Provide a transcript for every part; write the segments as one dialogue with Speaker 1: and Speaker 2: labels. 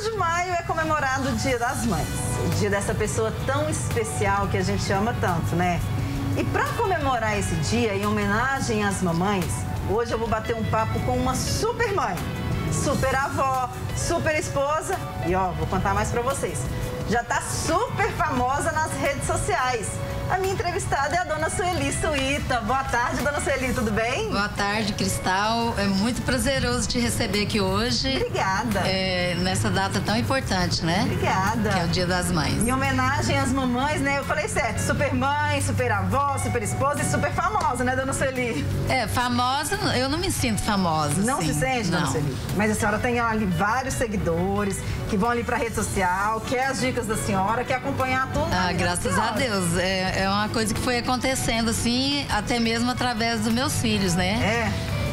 Speaker 1: de maio é comemorado o Dia das Mães. O dia dessa pessoa tão especial que a gente ama tanto, né? E para comemorar esse dia, em homenagem às mamães, hoje eu vou bater um papo com uma super mãe, super avó, super esposa e ó, vou contar mais para vocês. Já tá super famosa nas redes sociais. A minha entrevistada é a dona Sueli Suíta. Boa tarde, dona Sueli, tudo bem?
Speaker 2: Boa tarde, Cristal. É muito prazeroso te receber aqui hoje.
Speaker 1: Obrigada.
Speaker 2: Nessa data tão importante, né?
Speaker 1: Obrigada.
Speaker 2: Que é o Dia das Mães.
Speaker 1: Em homenagem às mamães, né? Eu falei certo, super mãe, super avó, super esposa e super famosa, né, dona Sueli?
Speaker 2: Famosa, eu não me sinto famosa.
Speaker 1: Não
Speaker 2: assim.
Speaker 1: se sente, dona
Speaker 2: Não.
Speaker 1: Sueli? Mas a senhora tem ali vários seguidores que vão ali pra rede social, quer as dicas da senhora, quer acompanhar tudo.
Speaker 2: Graças a Deus. É uma coisa que foi acontecendo, assim, até mesmo através dos meus filhos, né?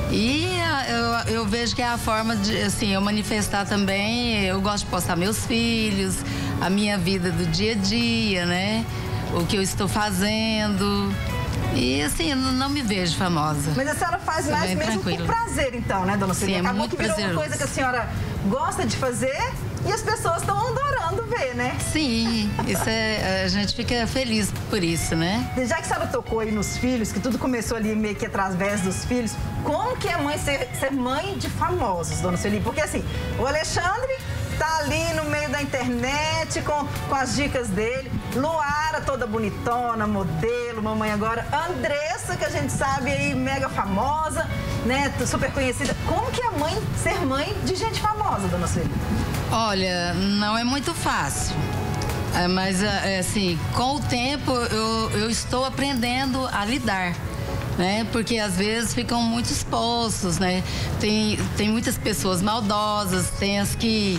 Speaker 2: E eu vejo que é a forma de, assim, eu manifestar também. Eu gosto de postar meus filhos, a minha vida do dia a dia, né? O que eu estou fazendo. E, assim, eu não me vejo famosa.
Speaker 1: Mas a senhora faz
Speaker 2: Sou
Speaker 1: mais
Speaker 2: bem
Speaker 1: mesmo
Speaker 2: tranquila.
Speaker 1: por prazer, então, né, dona Sueli?
Speaker 2: Sim, é
Speaker 1: Acabou
Speaker 2: muito
Speaker 1: que virou
Speaker 2: prazeroso.
Speaker 1: uma coisa que a senhora gosta de fazer e as pessoas estão adorando ver, né?
Speaker 2: Sim, a gente fica feliz por isso, né?
Speaker 1: Já que a senhora tocou aí nos filhos, que tudo começou ali meio que através dos filhos, como que é mãe ser mãe de famosos, dona Sueli? Porque assim, o Alexandre tá ali no meio da internet com as dicas dele, Luara toda bonitona, modelo, mamãe agora, Andressa, que a gente sabe aí, mega famosa, né, super conhecida. Como que é ser mãe de gente famosa, dona Sueli?
Speaker 2: Olha, não é muito fácil. Mas, assim, com o tempo eu estou aprendendo a lidar, né? Porque às vezes ficam muito expostos, né? Tem muitas pessoas maldosas, tem as que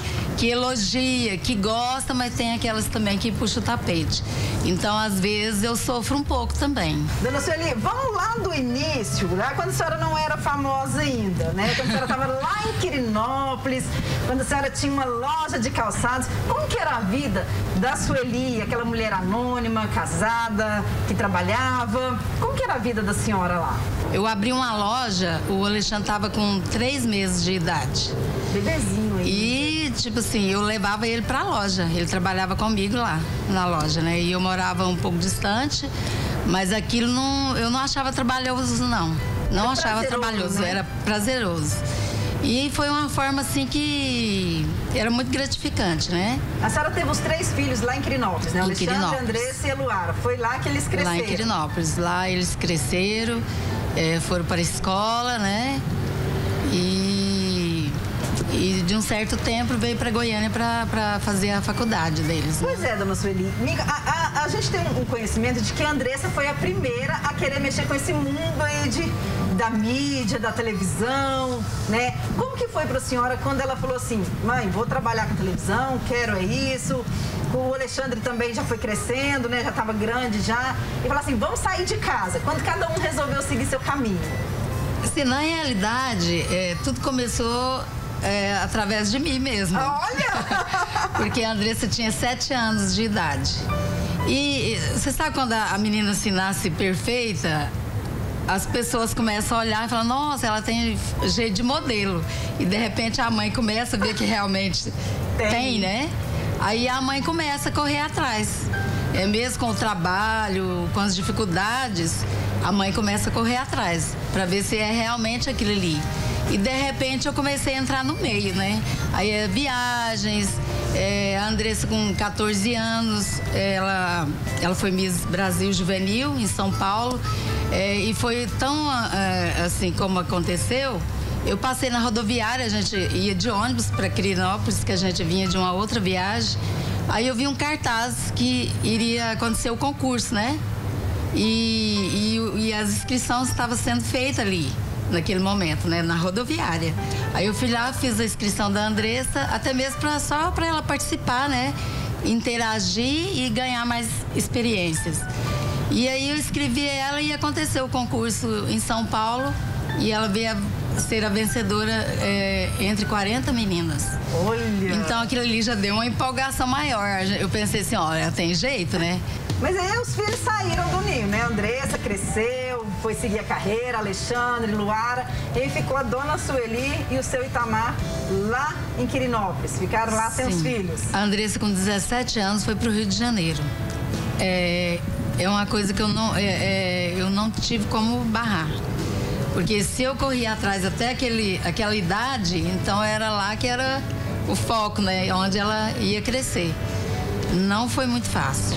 Speaker 2: elogia, que gosta, mas tem aquelas também que puxam o tapete. Então, às vezes, eu sofro um pouco também.
Speaker 1: Dona Sueli, vamos lá do início, lá quando a senhora não era famosa ainda, né? Quando a senhora estava lá em Quirinópolis, quando a senhora tinha uma loja de calçados. Como que era a vida da Sueli, aquela mulher anônima, casada, que trabalhava? Como que era a vida da senhora lá?
Speaker 2: Eu abri uma loja, o Alexandre estava com 3 meses de idade.
Speaker 1: Bebezinho aí.
Speaker 2: E, tipo assim, eu levava ele pra loja. Ele trabalhava comigo lá na loja, né? E eu morava um pouco distante, mas aquilo eu não achava trabalhoso, não. Não achava trabalhoso, né? Era prazeroso. E foi uma forma, assim, que era muito gratificante, né?
Speaker 1: A senhora teve os 3 filhos lá em Quirinópolis, né?
Speaker 2: Em
Speaker 1: Alexandre,
Speaker 2: Quirinópolis.
Speaker 1: Andressa e a Luara. Foi lá que eles cresceram.
Speaker 2: Lá em Quirinópolis. Lá eles cresceram, foram para a escola, né? E de um certo tempo veio para Goiânia para fazer a faculdade deles. Né?
Speaker 1: Pois é, dona Sueli. A gente tem um conhecimento de que a Andressa foi a primeira a querer mexer com esse mundo aí da mídia, da televisão, né? Como que foi para a senhora quando ela falou assim, mãe, vou trabalhar com televisão, quero isso. O Alexandre também já foi crescendo, né? Já estava grande já. E falou assim, vamos sair de casa. Quando cada um resolveu seguir seu caminho.
Speaker 2: Assim, na realidade, tudo começou através de mim mesmo.
Speaker 1: Olha!
Speaker 2: Porque a Andressa tinha 7 anos de idade. E você sabe quando a menina se nasce perfeita, as pessoas começam a olhar e falam, nossa, ela tem jeito de modelo. E de repente a mãe começa a ver que realmente tem, né? Aí a mãe começa a correr atrás. Mesmo com o trabalho, com as dificuldades, a mãe começa a correr atrás para ver se é realmente aquilo ali. E de repente eu comecei a entrar no meio, né? Aí viagens, a Andressa com 14 anos, ela foi Miss Brasil Juvenil em São Paulo. E foi tão assim como aconteceu. Eu passei na rodoviária, a gente ia de ônibus para Quirinópolis, que a gente vinha de uma outra viagem. Aí eu vi um cartaz que iria acontecer o concurso, né? E as inscrições estavam sendo feitas ali, naquele momento, né? Na rodoviária. Aí eu fui lá, fiz a inscrição da Andressa, até mesmo só para ela participar, né? Interagir e ganhar mais experiências. E aí eu escrevi ela e aconteceu o concurso em São Paulo. E ela veio a ser a vencedora entre 40 meninas.
Speaker 1: Olha!
Speaker 2: Então aquilo ali já deu uma empolgação maior. Eu pensei assim, olha, tem jeito, né?
Speaker 1: Mas aí os filhos saíram do ninho, né? Andressa cresceu, foi seguir a carreira, Alexandre, Luara. E aí ficou a dona Sueli e o seu Itamar lá em Quirinópolis. Ficaram lá sem os filhos.
Speaker 2: A Andressa, com 17 anos, foi para o Rio de Janeiro. É uma coisa que eu não tive como barrar. Porque se eu corria atrás até aquela idade, então era lá que era o foco, né? Onde ela ia crescer. Não foi muito fácil.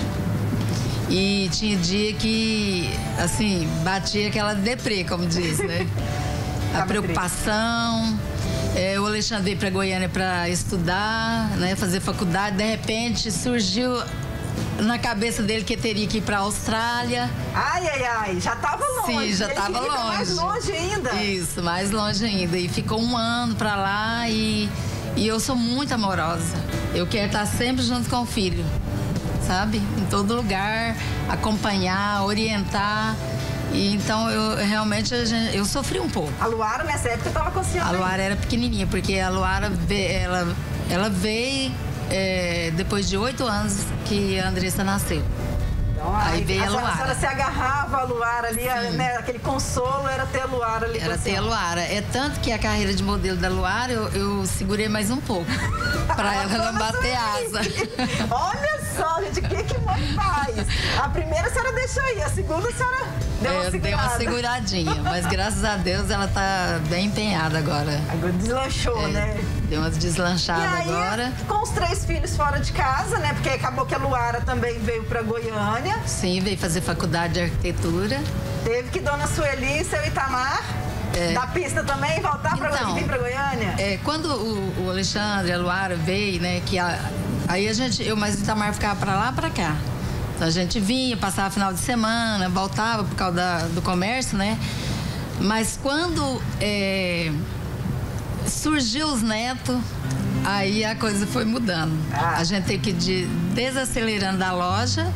Speaker 2: E tinha dia que, assim, batia aquela deprê, como diz, né? A preocupação. O Alexandre veio para Goiânia para estudar, né? Fazer faculdade. De repente surgiu na cabeça dele que teria que ir para a Austrália.
Speaker 1: Ai, já estava longe.
Speaker 2: Sim, já estava longe.
Speaker 1: Mais longe ainda.
Speaker 2: Isso, mais longe ainda. E ficou um ano para lá e eu sou muito amorosa. Eu quero estar sempre junto com o filho, sabe? Em todo lugar, acompanhar, orientar. E então eu sofri um pouco.
Speaker 1: A Luara nessa época estava com a senhora?
Speaker 2: A Luara era pequenininha, porque a Luara ela veio depois de 8 anos que a Andressa nasceu.
Speaker 1: Então,
Speaker 2: aí veio a Luara.
Speaker 1: A senhora se agarrava a Luara ali, né? Aquele consolo era ter a Luara ali.
Speaker 2: Era ter a Luara. É tanto que a carreira de modelo da Luara eu segurei mais um pouco. Pra ela não bater asa.
Speaker 1: Olha só, gente, o que mãe faz? A primeira a senhora deixou aí, a segunda a senhora deu uma segurada.
Speaker 2: Deu uma seguradinha, mas graças a Deus ela tá bem empenhada agora.
Speaker 1: Agora deslanchou, né?
Speaker 2: Deu umas deslanchadas agora.
Speaker 1: Com os 3 filhos fora de casa, né? Porque acabou que a Luara também veio pra Goiânia.
Speaker 2: Sim, veio fazer faculdade de arquitetura. Teve
Speaker 1: que dona Sueli e seu Itamar da pista também voltar para vir para Goiânia?
Speaker 2: Quando o Alexandre, a Luara veio, né? Aí eu mais o Itamar ficava para lá, para cá. Então a gente vinha, passava final de semana, voltava por causa do comércio, né? Mas quando surgiu os netos, aí a coisa foi mudando. A gente teve que ir desacelerando a loja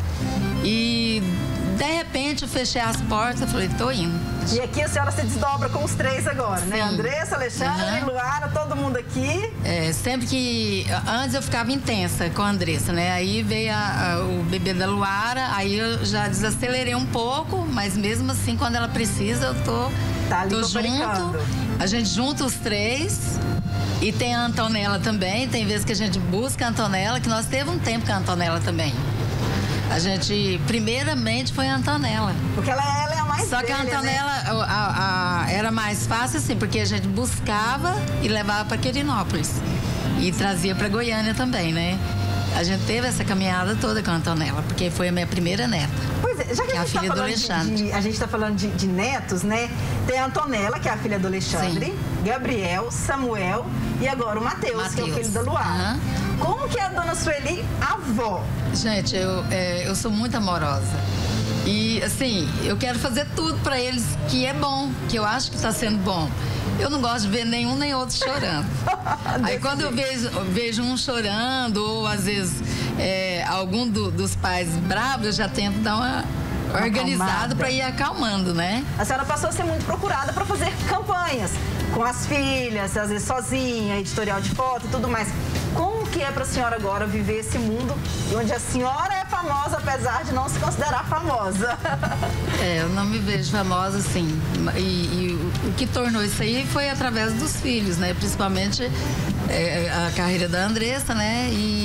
Speaker 2: e de repente eu fechei as portas e falei, tô indo.
Speaker 1: E aqui a senhora se desdobra com os 3 agora, né? Andressa, Alexandre, Luara, todo mundo aqui.
Speaker 2: Sempre que... Antes eu ficava intensa com a Andressa, né? Aí veio o bebê da Luara, aí eu já desacelerei um pouco, mas mesmo assim, quando ela precisa, eu tô junto. A gente junta os 3. E tem a Antonella também. Tem vezes que a gente busca a Antonella, que nós teve um tempo com a Antonella também. A gente, primeiramente, foi a Antonella.
Speaker 1: Porque ela é a mais
Speaker 2: Só que a Antonella, né? Era mais fácil, assim, porque a gente buscava e levava para Quirinópolis. E trazia para Goiânia também, né? A gente teve essa caminhada toda com a Antonella, porque foi a minha primeira neta.
Speaker 1: Pois é, já que a filha do Alexandre. A gente está falando de netos, né? Tem a Antonella, que é a filha do Alexandre, sim. Gabriel, Samuel e agora o Matheus, que é o filho da Luara. Como que é a dona Sueli, avó?
Speaker 2: Gente, eu sou muito amorosa. E, assim, eu quero fazer tudo para eles que é bom, que eu acho que está sendo bom. Eu não gosto de ver nenhum nem outro chorando. Aí quando eu vejo um chorando, ou às vezes algum dos pais bravos, eu já tento dar uma organizada para ir acalmando, né?
Speaker 1: A senhora passou a ser muito procurada para fazer campanhas com as filhas, às vezes sozinha, editorial de foto e tudo mais. Como que é para a senhora agora viver esse mundo onde a senhora é famosa, apesar de não se considerar famosa?
Speaker 2: Eu não me vejo famosa, assim. E o que tornou isso aí foi através dos filhos, né? Principalmente a carreira da Andressa, né?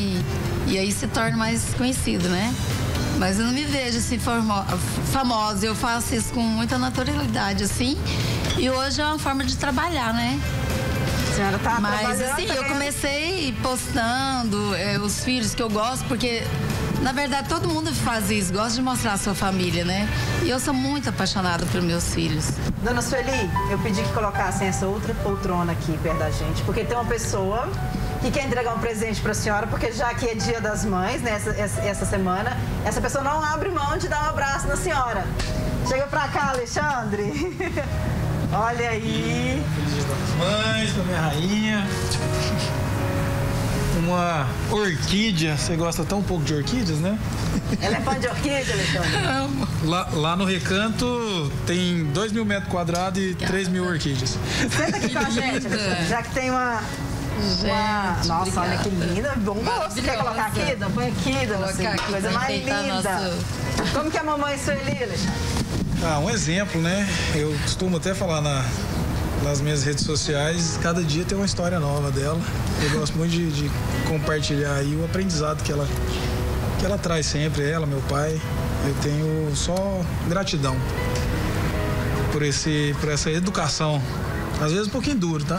Speaker 2: E aí se torna mais conhecido, né? Mas eu não me vejo assim famosa. Eu faço isso com muita naturalidade, assim. E hoje é uma forma de trabalhar, né?
Speaker 1: A senhora tá
Speaker 2: Mas assim, eu comecei postando os filhos que eu gosto, porque na verdade todo mundo faz isso, gosta de mostrar a sua família, né? E eu sou muito apaixonada por meus filhos.
Speaker 1: Dona Sueli, eu pedi que colocassem essa outra poltrona aqui perto da gente, porque tem uma pessoa que quer entregar um presente para a senhora, porque já que é Dia das Mães, né, essa semana, essa pessoa não abre mão de dar um abraço na senhora. Chega pra cá, Alexandre. Olha aí.
Speaker 3: Dia das Mães, pra minha rainha. Uma orquídea. Você gosta tão pouco de orquídeas, né?
Speaker 1: Ela é fã de orquídea, Alexandre?
Speaker 3: Lá no Recanto tem 2.000 metros quadrados e 3.000 orquídeas.
Speaker 1: Senta aqui com a gente, Alexandre, já que tem uma
Speaker 2: Gente,
Speaker 1: nossa,
Speaker 2: obrigada.
Speaker 1: olha que linda, bom gosto. Quer colocar aqui? Põe aqui, dona Cida, coisa mais linda. Como que é a mamãe Sueli, Alexandre?
Speaker 3: Um exemplo, né? Eu costumo até falar nas minhas redes sociais, cada dia tem uma história nova dela. Eu gosto muito de compartilhar aí o aprendizado que ela traz sempre, ela, meu pai. Eu tenho só gratidão por essa educação. Às vezes um pouquinho duro, tá?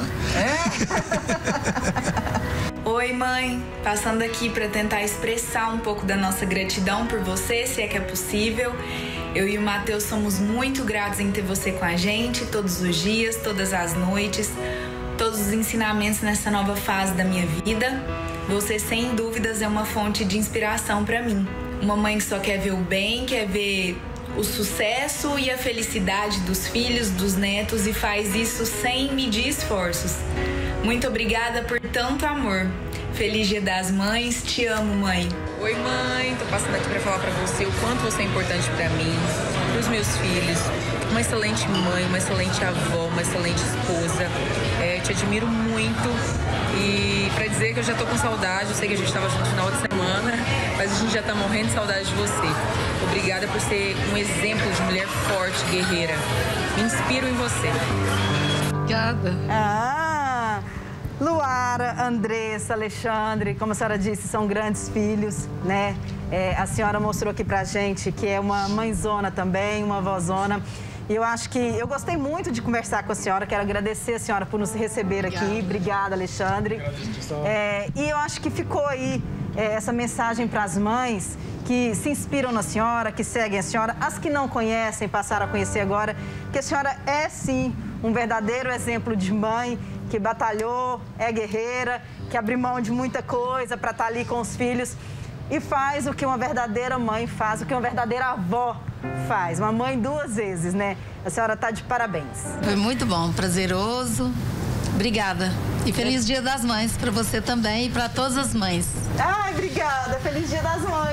Speaker 4: Oi, mãe. Passando aqui para tentar expressar um pouco da nossa gratidão por você, se é que é possível. Eu e o Matheus somos muito gratos em ter você com a gente todos os dias, todas as noites, todos os ensinamentos nessa nova fase da minha vida. Você, sem dúvidas, é uma fonte de inspiração para mim. Uma mãe que só quer ver o bem, quer ver o sucesso e a felicidade dos filhos, dos netos, e faz isso sem medir esforços. Muito obrigada por tanto amor. Feliz Dia das Mães, te amo, mãe.
Speaker 5: Oi, mãe, tô passando aqui pra falar pra você o quanto você é importante pra mim, pros meus filhos. Uma excelente mãe, uma excelente avó, uma excelente esposa. Te admiro muito e pra dizer que eu já tô com saudade, eu sei que a gente tava junto no final de semana, mas a gente já tá morrendo de saudade de você. Obrigada por ser um exemplo de mulher forte, guerreira. Me inspiro em você.
Speaker 2: Obrigada.
Speaker 1: Luara, Andressa, Alexandre, como a senhora disse, são grandes filhos, né? A senhora mostrou aqui pra gente que é uma mãezona também, uma vozona. E eu acho que eu gostei muito de conversar com a senhora, quero agradecer a senhora por nos receber aqui. Obrigada, Alexandre. E eu acho que ficou aí essa mensagem para as mães que se inspiram na senhora, que seguem a senhora, as que não conhecem, passaram a conhecer agora, que a senhora é sim um verdadeiro exemplo de mãe, que batalhou, é guerreira, que abriu mão de muita coisa para estar ali com os filhos e faz o que uma verdadeira mãe faz, o que uma verdadeira avó faz. Uma mãe duas vezes, né? A senhora está de parabéns.
Speaker 2: Foi muito bom, prazeroso. Obrigada. E feliz Dia das Mães para você também e para todas as mães.
Speaker 1: Ai, obrigada. Feliz Dia das Mães.